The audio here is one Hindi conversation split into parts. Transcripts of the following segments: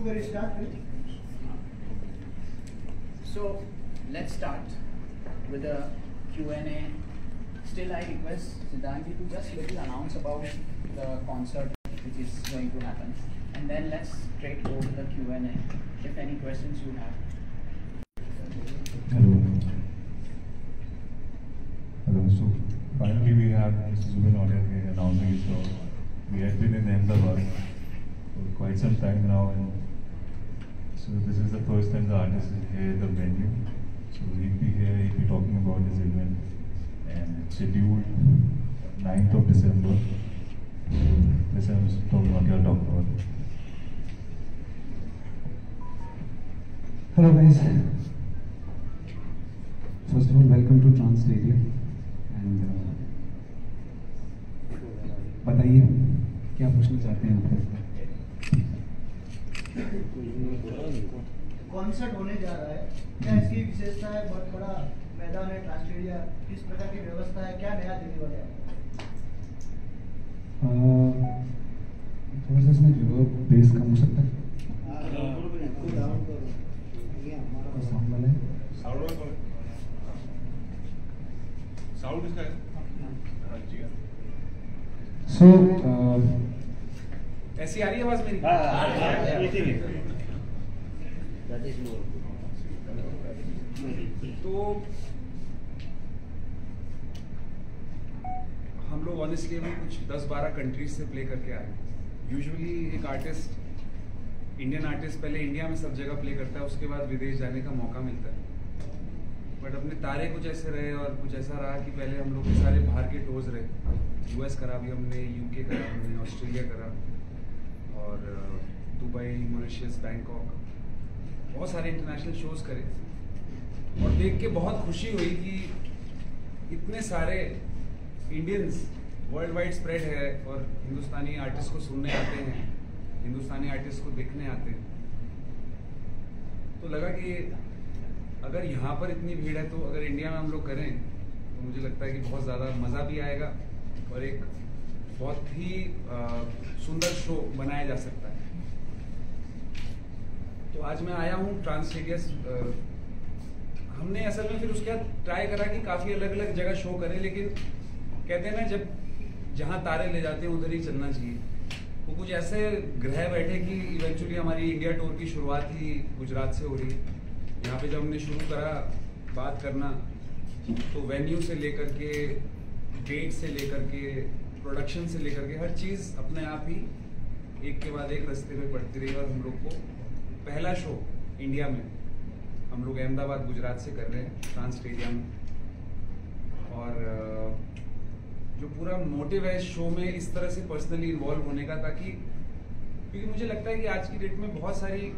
very start. So let's start with the Q&A. Still, I request Siddhanti to just little announce about the concert which is going to happen, and then let's straight go to the Q&A. If any questions you have. Hello. Hello. So finally, we have Mr. Zubin Nautiyal here announcing his show. We had been in Ahmedabad for quite some time now, and so this is the first time the artist is here at the venue. So he'll be here, he'll be talking about his event, and it's scheduled 9th of December. This is Mr. Nautiyal talking about it. Hello guys. First of all, welcome to Trans Stadium. And बताइए क्या पूछना चाहते हैं आप? कॉन्सर्ट होने जा रहा है, क्या इसकी विशेषता है? बहुत बड़ा मैदान है, ट्रांस स्टेडियम, किस प्रकार की व्यवस्था है, क्या नया देने वाले हैं? थोड़ा सा इसमें रिवर्ब बेस कम हो सकता है? साउंड वाला है? साउंड इसका है? So ऐसी आ रही है आवाज मेरी? तो हम लोग ऑनेस्टली अभी कुछ 10-12 कंट्रीज से प्ले करके आए। यूजुअली एक आर्टिस्ट, इंडियन आर्टिस्ट पहले इंडिया में सब जगह प्ले करता है, उसके बाद विदेश जाने का मौका मिलता है। बट अपने तारे कुछ ऐसे रहे और कुछ ऐसा रहा कि पहले हम लोग के सारे बाहर के टूर्स रहे। यूएस करा भी हमने, यूके करा हमने, ऑस्ट्रेलिया करा, और दुबई, मॉरिशस, बैंकॉक, बहुत सारे इंटरनेशनल शोज करे। और देख के बहुत खुशी हुई कि इतने सारे इंडियंस वर्ल्ड वाइड स्प्रेड है और हिंदुस्तानी आर्टिस्ट को सुनने आते हैं, हिंदुस्तानी आर्टिस्ट को देखने आते हैं। तो लगा कि अगर यहाँ पर इतनी भीड़ है तो अगर इंडिया में हम लोग करें तो मुझे लगता है कि बहुत ज़्यादा मज़ा भी आएगा और एक बहुत ही सुंदर शो बनाया जा सकता है। तो आज मैं आया हूँ ट्रांस स्टेडियम। हमने असल में फिर उसके बाद ट्राई करा कि काफ़ी अलग अलग जगह शो करें, लेकिन कहते हैं ना, जब जहाँ तारे ले जाते हैं उधर ही चलना चाहिए। वो कुछ ऐसे ग्रह बैठे कि इवेंचुअली हमारी इंडिया टूर की शुरुआत ही गुजरात से हो रही है। यहाँ पे जब हमने शुरू करा बात करना, तो वेन्यू से लेकर के, डेट से लेकर के, प्रोडक्शन से लेकर के, हर चीज़ अपने आप ही एक के बाद एक रास्ते पे पड़ती रही। और हम लोग को पहला शो इंडिया में हम लोग अहमदाबाद गुजरात से कर रहे हैं, ट्रांस स्टेडियम। और जो पूरा मोटिव है इस शो में इस तरह से पर्सनली इन्वॉल्व होने का, ताकि क्योंकि मुझे लगता है कि आज की डेट में बहुत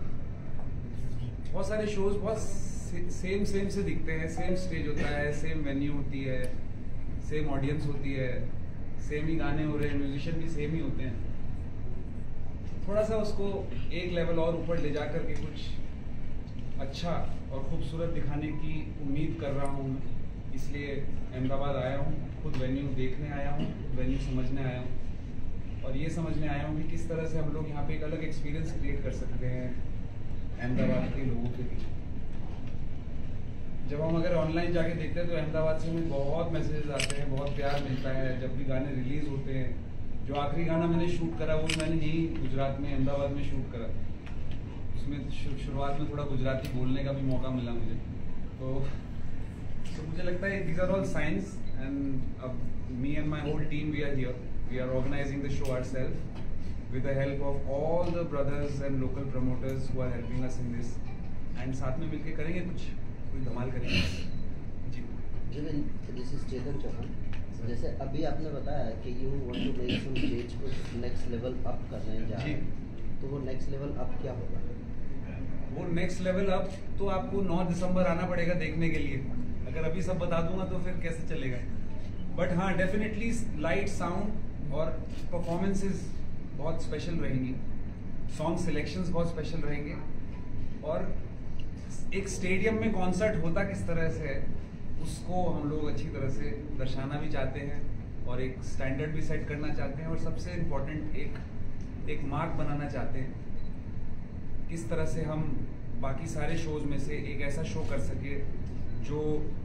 सारे शोज बहुत सेम से दिखते हैं। सेम स्टेज होता है, सेम वेन्यू होती है, सेम ऑडियंस होती है, सेम ही गाने हो रहे हैं, म्यूजिशियन भी सेम ही होते हैं। थोड़ा सा उसको एक लेवल और ऊपर ले जाकर के कुछ अच्छा और खूबसूरत दिखाने की उम्मीद कर रहा हूँ मैं। इसलिए अहमदाबाद आया हूँ, खुद वेन्यू देखने आया हूँ, वेन्यू समझने आया हूँ, और ये समझने आया हूँ कि किस तरह से हम लोग यहाँ पे एक अलग एक्सपीरियंस क्रिएट कर सकते हैं अहमदाबाद के लोगों के लिए। जब हम अगर ऑनलाइन जाके देखते हैं तो अहमदाबाद से हमें बहुत मैसेजेस आते हैं, बहुत प्यार मिलता है जब भी गाने रिलीज होते हैं। जो आखिरी गाना मैंने शूट करा वो मैंने यहीं गुजरात में अहमदाबाद में शूट करा। उसमें शुरुआत में थोड़ा गुजराती बोलने का भी मौका मिला मुझे। तो मुझे लगता है these are all signs, and me and my whole team, we are here. We are organizing the show ourselves with the help of all the brothers and local promoters who are helping us in this. And साथ में मिलके करेंगे कोई धमाल करेंगे। जी। This is Chetan Chauhan. जैसे अभी आपने बताया कि you want to make some change को next level up करने जा रहे हैं, तो वो next level up क्या होगा? वो नेक्स्ट लेवल अप तो आपको 9 दिसंबर आना पड़ेगा देखने के लिए। अगर अभी सब बता दूंगा तो फिर कैसे चलेगा। बट हाँ, डेफिनेटली लाइट, साउंड और परफॉर्मेंसेस बहुत स्पेशल रहेंगी, सॉन्ग सिलेक्शंस बहुत स्पेशल रहेंगे, और एक स्टेडियम में कॉन्सर्ट होता किस तरह से है उसको हम लोग अच्छी तरह से दर्शाना भी चाहते हैं और एक स्टैंडर्ड भी सेट करना चाहते हैं, और सबसे इम्पोर्टेंट एक मार्क बनाना चाहते हैं। किस तरह से हम बाकी सारे शोज में से एक ऐसा शो कर सके जो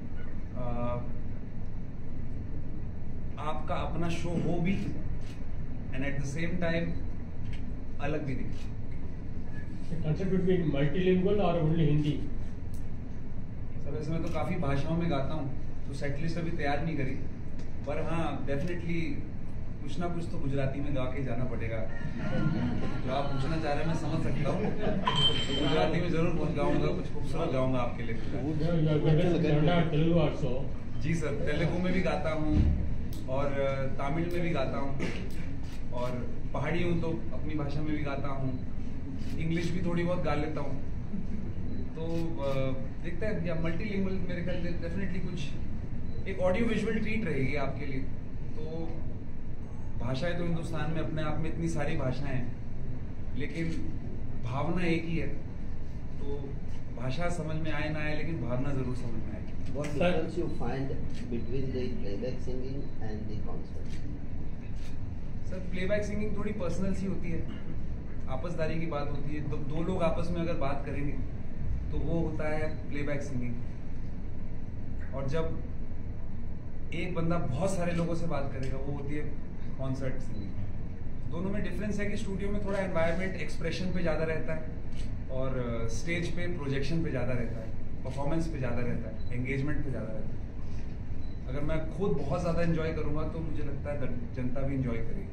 आपका अपना शो हो भी and at the same time अलग भी दिखे। concept would be multilingual or only Hindi? Sir वैसे मैं तो काफ़ी भाषाओं में गाता हूँ, तो सेट लिस्ट अभी तैयार नहीं करी, पर हाँ डेफिनेटली कुछ ना कुछ तो गुजराती में गा के जाना पड़ेगा। जो आप पूछना चाह रहे हैं मैं समझ सकता हूँ, तो गुजराती में जरूर कुछ गाऊंगा, कुछ खूबसूरत गाऊंगा आपके लिए। Telugu also. जी सर, तेलुगु में भी गाता हूँ और तमिल में भी गाता हूँ, और पहाड़ी हूँ तो अपनी भाषा में भी गाता हूँ, इंग्लिश भी थोड़ी बहुत गा लेता हूँ। तो देखते हैं, या मल्टीलिंगुअल मेरे ख्याल से डेफिनेटली कुछ एक ऑडियो विजुअल ट्रीट रहेगी आपके लिए। तो भाषाएं तो हिंदुस्तान में अपने आप में इतनी सारी भाषाएं हैं, लेकिन भावना एक ही है। तो भाषा समझ में आए ना आए, लेकिन भावना जरूर समझ में आएगी। What difference you find between the playback singing and the concert? Sir playback singing थोड़ी पर्सनल सी होती है, आपसदारी की बात होती है। दो लोग आपस में अगर बात करेंगे तो वो होता है प्लेबैक सिंगिंग, और जब एक बंदा बहुत सारे लोगों से बात करेगा वो होती है कॉन्सर्ट सिंगिंग। दोनों में डिफरेंस है कि स्टूडियो में थोड़ा एनवायरनमेंट एक्सप्रेशन पे ज़्यादा रहता है, और स्टेज पे प्रोजेक्शन पे ज़्यादा रहता है, परफॉर्मेंस पे ज़्यादा रहता है, एंगेजमेंट पे ज़्यादा रहता है। अगर मैं खुद बहुत ज़्यादा एंजॉय करूँगा तो मुझे लगता है जनता भी एंजॉय करेगी।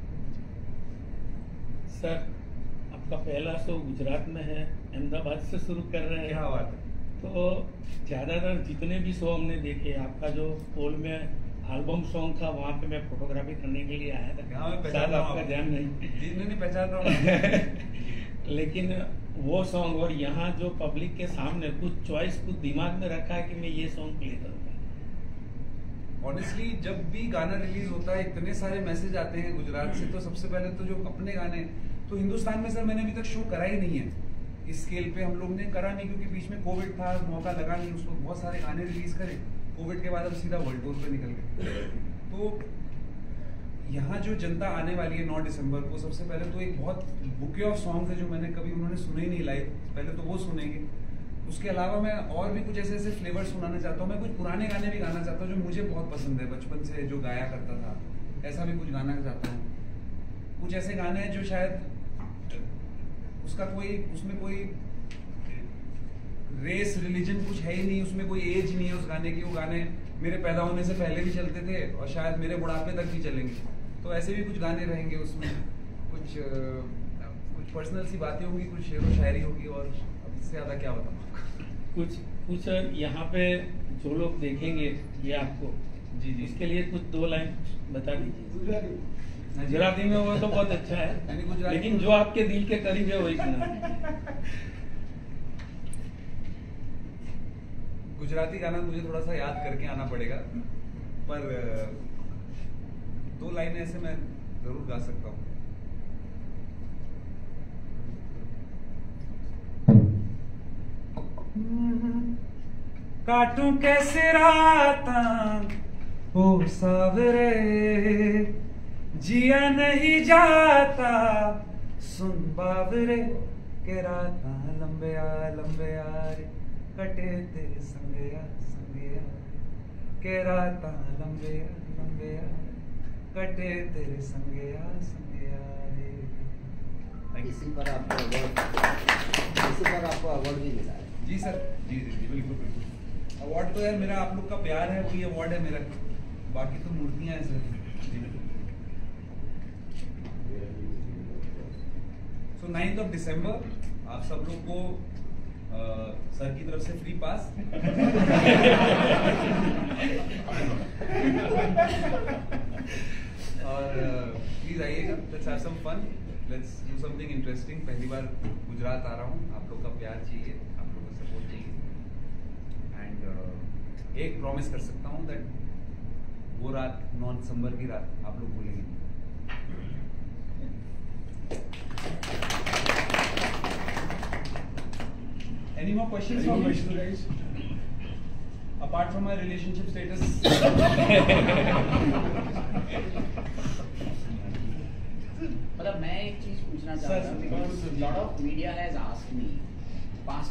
सर आपका पहला शो गुजरात में है, अहमदाबाद से शुरू कर रहे हैं। क्या बात है। तो ज़्यादातर जितने भी शो हमने देखे, आपका जो पोल में एल्बम सॉन्ग था वहाँ पे मैं फोटोग्राफी करने के लिए आया था। हाँ, मैं पहचान शायद रहा हूँ आपका ध्यान नहीं। नहीं पहचान रहा हूँ। लेकिन वो सॉन्ग और यहाँ जो पब्लिक के सामने कुछ चॉइस कुछ दिमाग में रखा है कि मैं ये सॉन्ग प्ले करूँगा। ऑनेस्टली जब भी गाना रिलीज होता है इतने सारे मैसेज आते हैं गुजरात से। तो सबसे पहले तो जो अपने गाने, तो हिंदुस्तान में सर मैंने अभी तक शो करा ही नहीं है इस स्केल पे। हम लोग ने करा नहीं क्योंकि बीच में कोविड था, मौका लगा नहीं उसको। बहुत सारे गाने रिलीज करे, कोविड के बाद हम सीधा वर्ल्ड टूर पे निकल गए। तो यहाँ जो जनता आने वाली है 9 दिसंबर को, सबसे पहले तो एक बहुत बुके ऑफ सॉन्ग्स है जो मैंने कभी उन्होंने सुने ही नहीं लाइव, पहले तो वो सुनेंगे। उसके अलावा मैं और भी कुछ ऐसे ऐसे फ्लेवर सुनाना चाहता हूँ। मैं कुछ पुराने गाने भी गाना चाहता हूँ जो मुझे बहुत पसंद है, बचपन से जो गाया करता था, ऐसा भी कुछ गाना चाहता हूँ। कुछ ऐसे गाने हैं जो शायद उसमें कोई रेस रिलीजन कुछ है ही नहीं, उसमें कोई एज नहीं है उस गाने की। वो गाने मेरे पैदा होने से पहले भी चलते थे और शायद मेरे बुढ़ापे तक भी चलेंगे। तो ऐसे भी कुछ गाने रहेंगे उसमें। कुछ पर्सनल सी बातें होंगी, कुछ शेर व शायरी होगी, और अब इससे ज़्यादा क्या बताऊँ आपको। कुछ यहाँ पे जो लोग देखेंगे ये आपको, जी इसके लिए कुछ 2 लाइन बता दीजिए। हाँ जी। गुजराती में वो तो बहुत अच्छा यानी है, गुजराती लेकिन जो आपके दिल के करीब है वही सुना। गुजराती गाना मुझे थोड़ा सा याद करके आना पड़ेगा, पर 2 लाइनें ऐसे मैं जरूर गा सकता हूँ। काटूं कैसे राता ओ सावरे, जिया नहीं जाता सुन बावरे, के राता लंबे आ रे कटे तेरे संगया संगया, के राता लंबे आ कटे तेरे संगया संगया रे। इसी पर आपको अवार्ड भी मिला है। जी सर, जी बिल्कुल। अवार्ड तो यार मेरा आप लोग का प्यार है, वही अवार्ड है मेरा, बाकी तो मूर्तियां हैं सर। सो 9 दिसंबर आप सब लोग को सर की तरफ से फ्री पास। और प्लीज आइएगा, let's have some fun, let's do something interesting. पहली बार गुजरात आ रहा हूँ, आप लोग का प्यार चाहिए, आप लोग का सपोर्ट चाहिए। एंड एक प्रॉमिस कर सकता हूँ दैट वो रात 9 दिसंबर की रात आप लोग भूलेंगे। Any more questions? Guys? Apart from my relationship status. मतलब मैं एक चीज पूछना चाहता हूँ, because lot of media has asked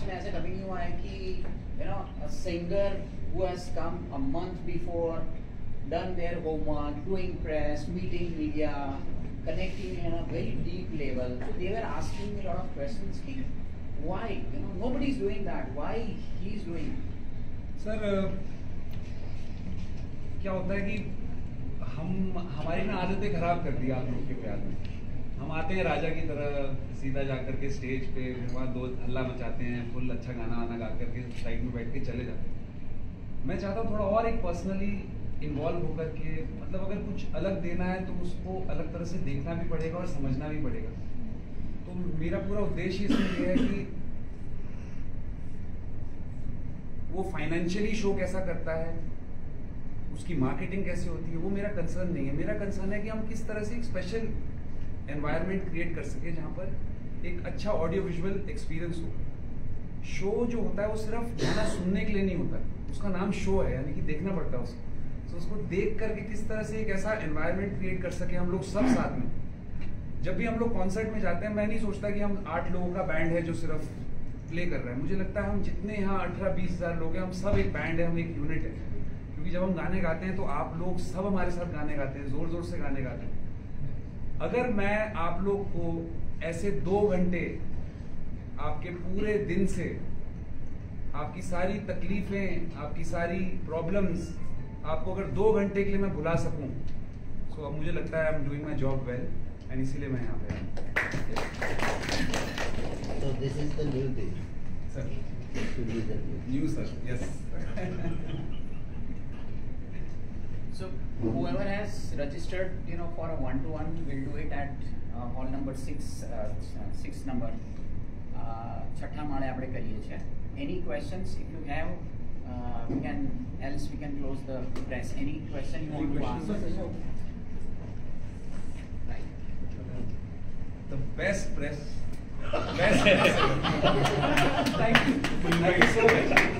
में ऐसा कभी नहीं हुआ है कि a singer who has come a month before, done their homework, doing press, meeting media, connecting in a very deep level. So they were asking me a lot of questions. Why? Nobody is doing that. Why he is doing? Sir क्या होता है कि हमारी ना आदतें खराब कर दी आप लोग के प्यार में। हम आते हैं राजा की तरह, सीधा जाकर के स्टेज पे वहाँ दो हल्ला मचाते हैं, फुल अच्छा गाना वाना गा करके साइड में बैठ के चले जाते हैं। मैं चाहता हूँ थोड़ा और एक पर्सनली इन्वॉल्व होकर के, मतलब अगर कुछ अलग देना है तो उसको अलग तरह से देखना भी पड़ेगा और समझना भी पड़ेगा। तो मेरा पूरा उद्देश्य इसमें यह है कि वो फाइनेंशियली शो कैसा करता है, उसकी मार्केटिंग कैसे होती है, वो मेरा कंसर्न नहीं है। मेरा कंसर्न है कि हम किस तरह से एक स्पेशल एनवायरनमेंट क्रिएट कर सके जहाँ पर एक अच्छा ऑडियो विजुअल एक्सपीरियंस हो। शो जो होता है वो सिर्फ गाना सुनने के लिए नहीं होता, उसका नाम शो है, यानी कि देखना पड़ता है उसको। तो उसको देख करके किस तरह से एक ऐसा एनवायरनमेंट क्रिएट कर सके हम लोग सब साथ में। जब भी हम लोग कॉन्सर्ट में जाते हैं, मैं नहीं सोचता कि हम 8 लोगों का बैंड है जो सिर्फ प्ले कर रहा है। मुझे लगता है हम जितने यहाँ 18-20 हज़ार लोग हैं, हम सब एक बैंड है, हम एक यूनिट है। क्योंकि जब हम गाने गाते हैं तो आप लोग सब हमारे साथ गाने गाते हैं, जोर जोर से गाने गाते हैं। अगर मैं आप लोग को ऐसे 2 घंटे आपके पूरे दिन से आपकी सारी तकलीफें, आपकी सारी प्रॉब्लम्स, आपको अगर 2 घंटे के लिए मैं भुला सकूं, तो अब मुझे लगता है I am doing my job well, and इसीलिए मैं यहाँ पे हूँ। So this is the new thing. सर To be the new. New sir, yes. So whoever has registered, for a one-to-one, will do it at hall number 6 number. छठा माळे આપણે કરીએ છીએ. Any questions? If you have, we can close the press. Any question you want to ask? Right. The best press. Best press. Thank you so much.